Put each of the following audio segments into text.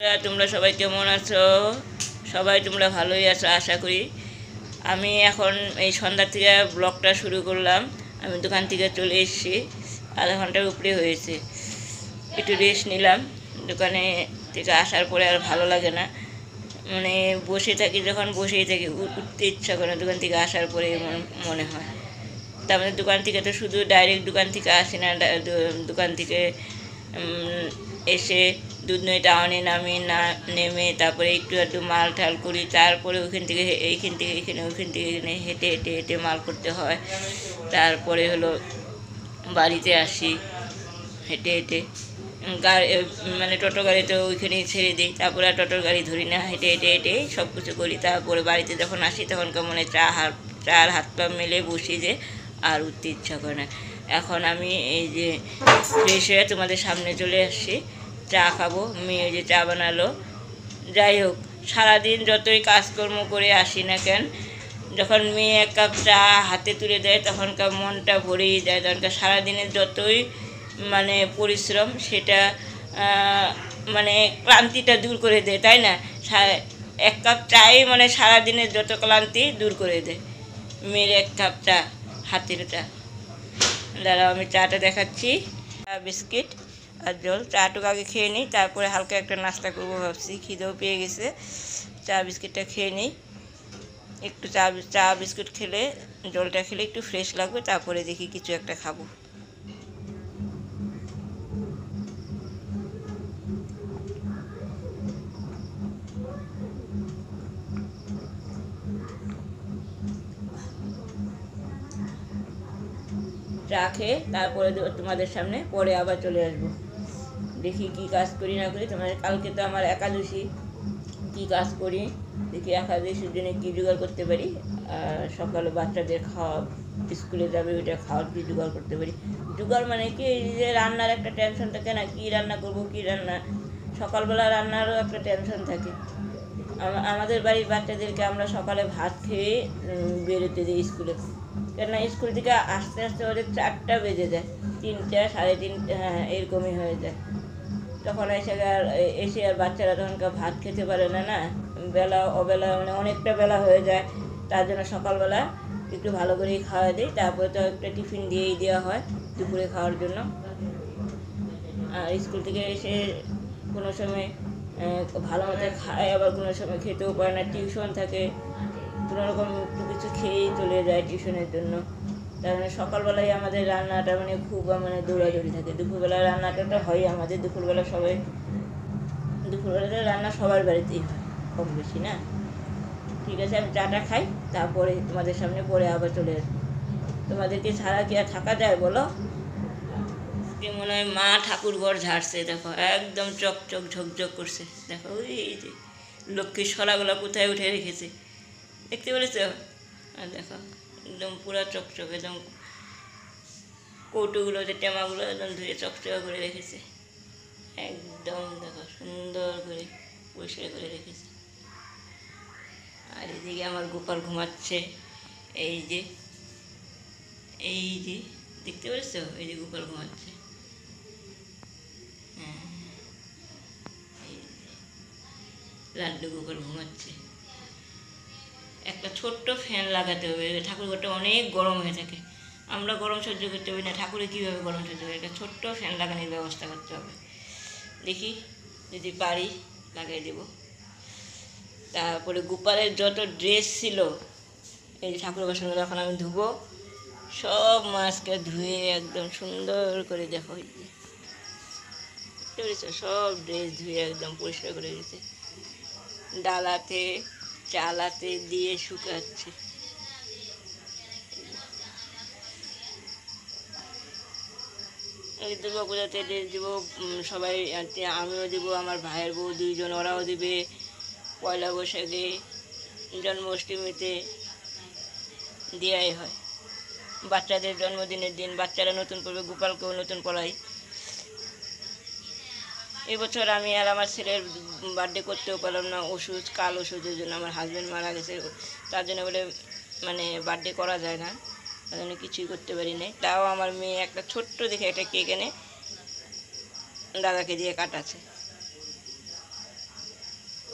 তোমরা সবাই কেমন আছো? সবাই তোমরা ভালোই আছো আশা করি। আমি এখন এই সন্ধ্যা থেকে ব্লগটা শুরু করলাম। আমি দোকান থেকে চলে এসেছি, আধা ঘন্টার উপরে হয়েছে। একটু রেস্ট নিলাম। দোকানে থেকে আসার পরে আর ভালো লাগে না, মানে বসে থাকি, যখন বসেই থাকি উঠতে ইচ্ছা করে না। দোকান থেকে আসার পরে মনে হয় তার মানে দোকান থেকে তো শুধু ডাইরেক্ট দোকান থেকে আসি না, দোকান থেকে এসে দুধনই টাউনে নামি, না নেমে তারপরে একটু একটু মাল ঠাল করি, তারপরে ওইখান থেকে এইখান থেকে এখানে, ওইখান থেকে এখানে হেঁটে হেঁটে হেঁটে মাল করতে হয়। তারপরে হলো বাড়িতে আসি হেঁটে হেঁটে, গাড়ি মানে টোটো গাড়ি তো ওইখানেই ছেড়ে দিই, তারপরে আর টোটোর গাড়ি ধরি না, হেঁটে হেঁটে হেঁটে সব কিছু করি। তারপরে বাড়িতে যখন আসি তখন কেমন চার হাত পা মেলে বসি যে আর উঠতে ইচ্ছা করে না। এখন আমি এই যে ফ্রেশ হয়ে তোমাদের সামনে চলে আসছি, চা খাবো। মেয়ে যে চা বানালো। যাই হোক, সারাদিন যতই কাজকর্ম করে আসি না কেন, যখন মেয়ে এক কাপ চা হাতে তুলে দেয় তখনকার মনটা ভরেই যায়। তখনকার সারাদিনের যতই মানে পরিশ্রম সেটা মানে ক্লান্তিটা দূর করে দেয়, তাই না? এক কাপ চাই মানে সারাদিনের যত ক্লান্তি দূর করে দেয়। মেয়ের এক কাপ চা, হাতের চা। দাঁড়াও আমি চাটা দেখাচ্ছি। চা, বিস্কিট আর জল। চাটুকু আগে খেয়ে নিই, তারপরে হালকা একটা নাস্তা করবো ভাবছি, খিদেও পেয়ে গেছে। চা বিস্কিটটা খেয়ে নিই। একটু চা বিস্কুট খেলে, জলটা খেলে একটু ফ্রেশ লাগবে, তারপরে দেখি কিছু একটা খাবো। চা খেয়ে তারপরে তোমাদের সামনে পরে আবার চলে আসবো। দেখি কি কাজ করি না করি। তোমাদের কালকে তো আমার একাদশী, কি কাজ করি দেখি, একাদশীর জন্য কী জোগাড় করতে পারি। আর সকালে বাচ্চাদের খাওয়া, স্কুলে যাবে, ওইটা খাওয়ার কী জোগাড় করতে পারি। জোগাড় মানে কি, এই যে রান্নার একটা টেনশন থাকে না, কী রান্না করব, কী রান্না। সকালবেলা রান্নারও একটা টেনশন থাকে। আমাদের বাড়ির বাচ্চাদেরকে আমরা সকালে ভাত খেয়ে বেরোতে দিই স্কুলে, কেননা স্কুল থেকে আস্তে আস্তে ওদের 4টা বেজে যায়, 3টা, 3:30, হ্যাঁ এরকমই হয়ে যায়। তখন এসে আর বাচ্চারা তখনকার ভাত খেতে পারে না, না বেলা অবেলা মানে অনেকটা বেলা হয়ে যায়। তার জন্য সকালবেলা একটু ভালো করেই খাওয়া দিই, তারপরে তো একটা টিফিন দিয়েই দেওয়া হয় দুপুরে খাওয়ার জন্য। আর স্কুল থেকে এসে কোনো সময় ভালো মতো খায়, আবার কোনো সময় খেতেও পারে না, টিউশন থাকে, কোনোরকম একটু কিছু খেয়েই চলে যায় টিউশনের জন্য। তার মানে সকালবেলায় আমাদের রান্নাটা মানে খুব মানে দৌড়াদৌড়ি থাকে। দুপুরবেলা রান্নাটা তো হয় আমাদের, দুপুরবেলাতে রান্না সবার বাড়িতেই হয় কম বেশি, না? ঠিক আছে, আমি চাটা খাই, তারপরে তোমাদের সামনে পরে আবার চলে আসবো। তোমাদেরকে ছাড়া কি আর থাকা যায় বলো? মনে হয় মা ঠাকুর ঘর ঝাড়ছে, দেখো একদম চকচক ঝকঝক করছে। দেখো এই যে লক্ষ্মীর সরাগুলো কোথায় উঠে রেখেছে, দেখতে পেরেছ? আর দেখো একদম পুরা চকচক, একদম কৌটোগুলো, যে টেমাগুলো একদম ধুয়ে চকচক করে রেখেছে, একদম দেখো সুন্দর করে পরিষ্কার করে রেখেছে। আর এদিকে আমার গোপাল ঘুমাচ্ছে, এই যে দেখতে পেরেছ? এই যে গোপাল ঘুমাচ্ছে, হ্যাঁ এই লাড্ডু গোপাল ঘুমাচ্ছে। একটা ছোট্ট ফ্যান লাগাতে হবে, ঠাকুরঘরটা অনেক গরম হয়ে থাকে, আমরা গরম সহ্য করতে পারি না, ঠাকুরে কীভাবে গরম সহ্য করে? একটা ছোট্ট ফ্যান লাগানোর ব্যবস্থা করতে হবে। দেখি যদি পারি লাগিয়ে দেব। তারপরে গোপালের যত ড্রেস ছিল, এই ঠাকুর বাসনগুলো এখন আমি ধুবো, সব মাছকে ধুয়ে একদম সুন্দর করে, দেখো সব ড্রেস ধুয়ে একদম পরিষ্কার করে দিয়েছে, ডালাতে চালাতে দিয়ে শুকাচ্ছে। এই দুর্গা পূজাতে ড্রেস দেবো, সবাই আমিও দেবো, আমার ভাইয়ের বউ 2জন ওরাও দেবে, পয়লা বৈশাখে, জন্মাষ্টমীতে দেওয়াই হয়। বাচ্চাদের জন্মদিনের দিন বাচ্চারা নতুন পরবে, গোপালকেও নতুন পরাই। এবছর আমি আর আমার ছেলের বার্থডে করতেও পারলাম না, কাল ওষুধের জন্য। আমার হাজব্যান্ড মারা গেছে, তার জন্য বলে মানে বার্থডে করা যায় না, তার জন্য কিছুই করতে পারি নাই। তাও আমার মেয়ে একটা ছোট্ট দেখে একটা কেক এনে দাদাকে দিয়ে কাটাচ্ছে।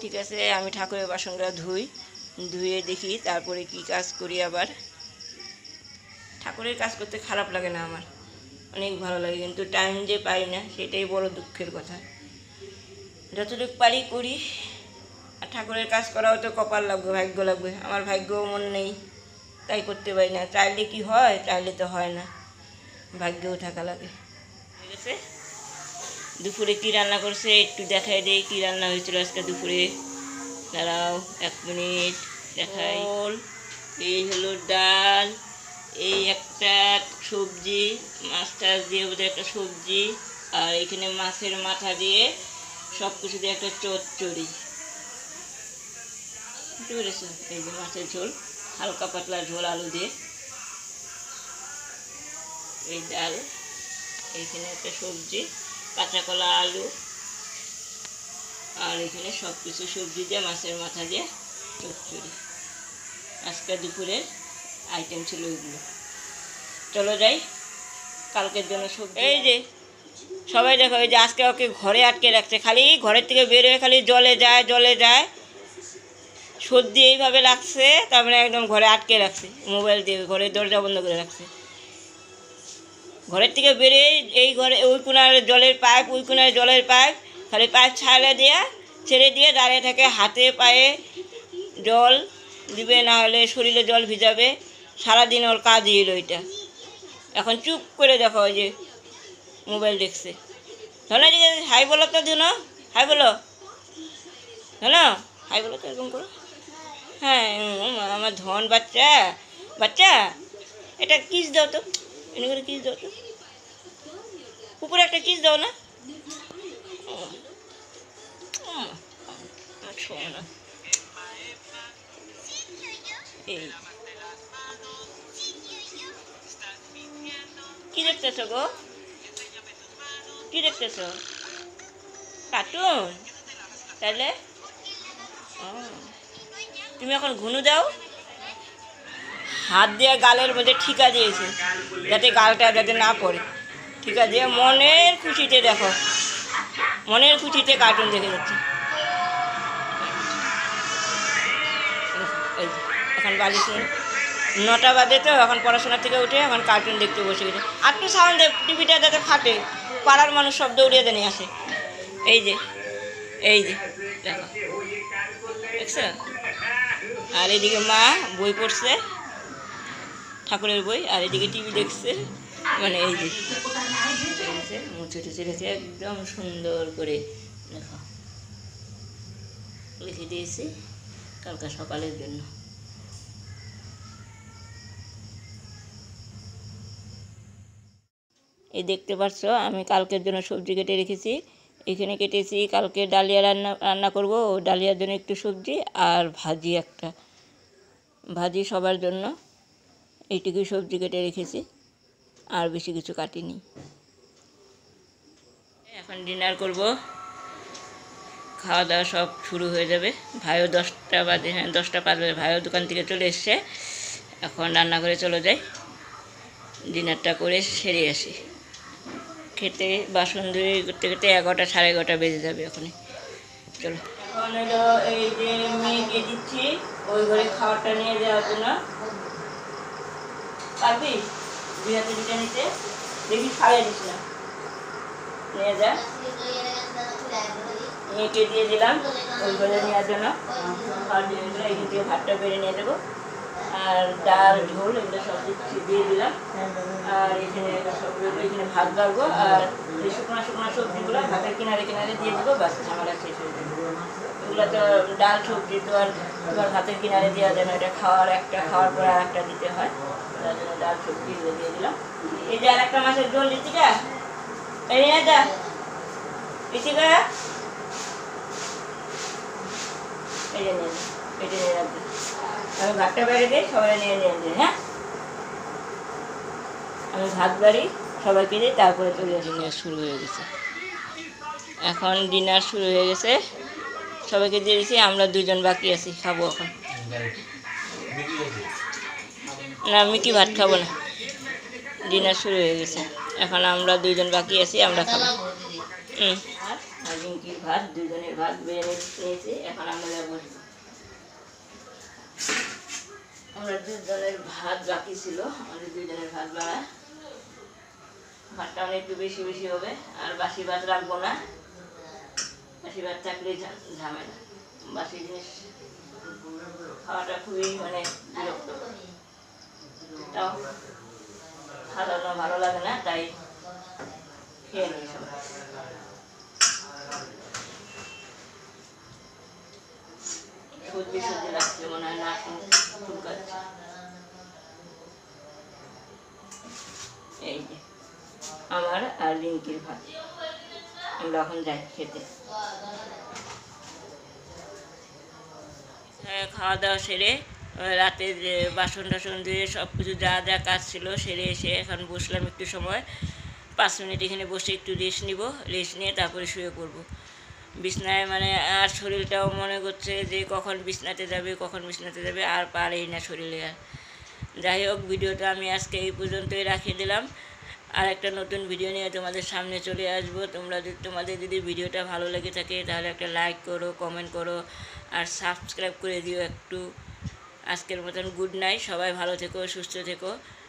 ঠিক আছে, আমি ঠাকুরের বাসনটা ধুয়ে দেখি, তারপরে কি কাজ করি। আবার ঠাকুরের কাজ করতে খারাপ লাগে না আমার, অনেক ভালো লাগে, কিন্তু টাইম যে পাই না সেটাই বড় দুঃখের কথা। যতটুকু পারি করি। আর ঠাকুরের কাজ করাও তো কপাল লাগবে, ভাগ্য লাগবে। আমার ভাগ্যও মন নেই, তাই করতে পারি না। চাইলে কি হয়? চাইলে তো হয় না, ভাগ্যেও থাকা লাগে। ঠিক আছে, দুপুরে কি রান্না করছে একটু দেখাই দেই। কি রান্না হয়েছিল আজকে দুপুরে, দাঁড়াও 1 মিনিট দেখাই। এই হলো ডাল, এই একটা সবজি, মাছ টাছ দিয়ে বোধহয় একটা সবজি, আর এখানে মাছের মাথা দিয়ে সব কিছু দিয়ে একটা চচ্চড়ি। বুঝতে পেরেছো? এই যে মাছের ঝোল, হালকা পাতলা ঝোল আলু দিয়ে, এই ডাল, এইখানে একটা সবজি, কাঁচা কলা, আলু, আর এখানে সব কিছু সবজি দিয়ে মাছের মাথা দিয়ে চচ্চড়ি। আজকে দুপুরের আইটেম ছিল এগুলো। চলো যাই কালকের জন্য সবজি। এই যে সবাই দেখো, এই যে আজকে ওকে ঘরে আটকে রাখছে, খালি ঘরের থেকে বের হয়ে খালি জলে যায়। সর্দি এইভাবে লাগছে, তারপরে একদম ঘরে আটকে রাখছে, মোবাইল দিয়ে ঘরের দরজা বন্ধ করে রাখছে। ঘরের থেকে বেরিয়ে এই ঘরে ওই কোনার জলের পাইপ, ওই কোনার জলের পাইপ, খালি পাইপ ছেড়ে দিয়ে দাঁড়িয়ে থাকে। হাতে পায়ে জল দিবে, না হলে শরীরে জল ভিজাবে। সারাদিন ওর কাজই এলো এটা। এখন চুপ করে দেখো, ওই যে মোবাইল দেখছে। ধনো যে হাই বলো তো, ধনো হাই বলো, ধনো হাই বলো তো, এরকম করো। হ্যাঁ, আমার ধন বাচ্চা এটা কিস দাও তো, এনে করে কিস দাও তো, উপরে একটা কিস দাও না। এই কি দেখতেছ গো? কি দেখতেছ? কার্টুন? তাহলে তুমি এখন ঘুনু দাও। হাত দিয়ে গালের মধ্যে ঠিকা দিয়েছে, যাতে গালটা যাতে না পড়ে। ঠিকা দিয়ে মনের খুশিতে দেখো, মনের খুশিতে কার্টুন দেখে যাচ্ছে। এখন বাজে 9টা বাজে, তো এখন পড়াশোনা থেকে উঠে এখন কার্টুন দেখতে বসে গেছে। আর একটু সাউন্ড দেয়, টিভিটা যাতে ফাটে, পাড়ার মানুষ সব দৌড়িয়ে নিয়ে আসে। এই যে দেখো, দেখছ? আর এদিকে মা বই পড়ছে, ঠাকুরের বই, আর এদিকে টিভি দেখছে। মানে এই যে মুছে টুছে রেখে একদম সুন্দর করে দেখো লিখে দিয়েছি কালকে সকালের জন্য। এই দেখতে পাচ্ছ, আমি কালকের জন্য সবজি কেটে রেখেছি। এখানে কেটেছি কালকে ডালিয়া রান্না করব, ডালিয়ার জন্য একটু সবজি আর ভাজি সবার জন্য। এইটুকুই সবজি কেটে রেখেছি, আর বেশি কিছু কাটিনি। এখন ডিনার করব, খাওয়া দাওয়া সব শুরু হয়ে যাবে। ভাইও 10টা বাজে, হ্যাঁ 10টা 5 বাজে, ভাইও দোকান থেকে চলে এসছে। এখন রান্নাঘরে চলে যাই, ডিনারটা করে সেরে আসি। খেতে বাসন ধুয়ে করতে 11টা 11:30 বেজে যাবে এখনই। চলো, এখন হলো এই যে মেয়েকে দিচ্ছি ওই ঘরে খাবারটা নিয়ে যাওয়ার জন্য। পারবি 2 হাতে দিতে নিতে? দেখি ফাড়ে দিস না, নিয়ে যা। মেয়েকে দিয়ে দিলাম ওই ঘরে নেওয়ার জন্য খাবার দিয়ে দিলাম। এখান থেকে ভাতটা বেড়ে নিয়ে দেবো, আর ডাল ঝোল এগুলো সব দিয়ে দিলাম। আর এখানে এখানে ভাত বাড়বো, আর এই শুকনো সবজিগুলো ভাতের কিনারে দিয়ে দেবো, বাস ঝামেলা শেষ হয়ে যাবে। এগুলো তো ডাল সবজি তো আর তোমার ভাতের কিনারে দেওয়া যায় না, এটা খাওয়ার পর আর একটা দিতে হয়, তার জন্য ডাল সবজি এগুলো দিয়ে দিলাম। এই যে আর একটা মাছের ঝোল ঋতিকা, এই নিয়ে যা ঋতিকা, এই যে নিয়ে এটা নিয়ে রাখবে। আমি ভাতটা বেড়ে দিই, সবাই নিয়ে দিই। হ্যাঁ, আমি ভাত বাড়ি সবাইকে দিই, তারপরে চলে আসি। ডিনার শুরু হয়ে গেছে, এখন ডিনার শুরু হয়ে গেছে, সবাইকে দিয়ে দিয়েছি। আমরা 2জন বাকি আছি, খাবো এখন। না, মিকি ভাত খাবো না, ডিনার শুরু হয়ে গেছে। এখন আমরা 2জন বাকি আছি, আমরা খাবো। আর ভাত, দুজনের ভাত বেড়ে নিয়েছি। এখন আমরা বসবো। আমরা দুজনের ভাত বাকি ছিল, আমাদের দুজনের ভাত বাড়া। ভাতটা অনেক একটু বেশি বেশি হবে, আর বাসি ভাত রাখবো না। বাসি ভাত থাকলে ঝামেলা। বাসি জিনিস খাওয়াটা খুবই মানে বিরক্ত, তাও খাওয়ানো ভালো লাগে না, তাই খেয়ে নিই সবাই। সর্দি সর্দি লাগছে, মনে হয় নাক চুলকাচ্ছে। এই যে আমার আর রিঙ্কির ভাত, আমরা এখন যাই খেতে। হ্যাঁ, খাওয়া দাওয়া সেরে রাতে যে বাসন টাসন ধুয়ে সব কিছু যা যা কাজ ছিল সেরে এসে এখন বসলাম একটু সময়, 5 মিনিট এখানে বসে একটু রেস্ট নিব। রেস্ট নিয়ে তারপরে শুয়ে পড়বো বিছনায়। মানে আর শরীরটাও মনে করছে যে কখন বিছনাতে যাবে, আর পারেই না শরীরে। আর যাই হোক, ভিডিওটা আমি আজকে এই পর্যন্তই রাখিয়ে দিলাম। আর একটা নতুন ভিডিও নিয়ে তোমাদের সামনে চলে আসবো। তোমাদের যদি ভিডিওটা ভালো লেগে থাকে তাহলে একটা লাইক করো, কমেন্ট করো, আর সাবস্ক্রাইব করে দিও একটু। আজকের মতন গুড নাইট, সবাই ভালো থেকো, সুস্থ থেকো।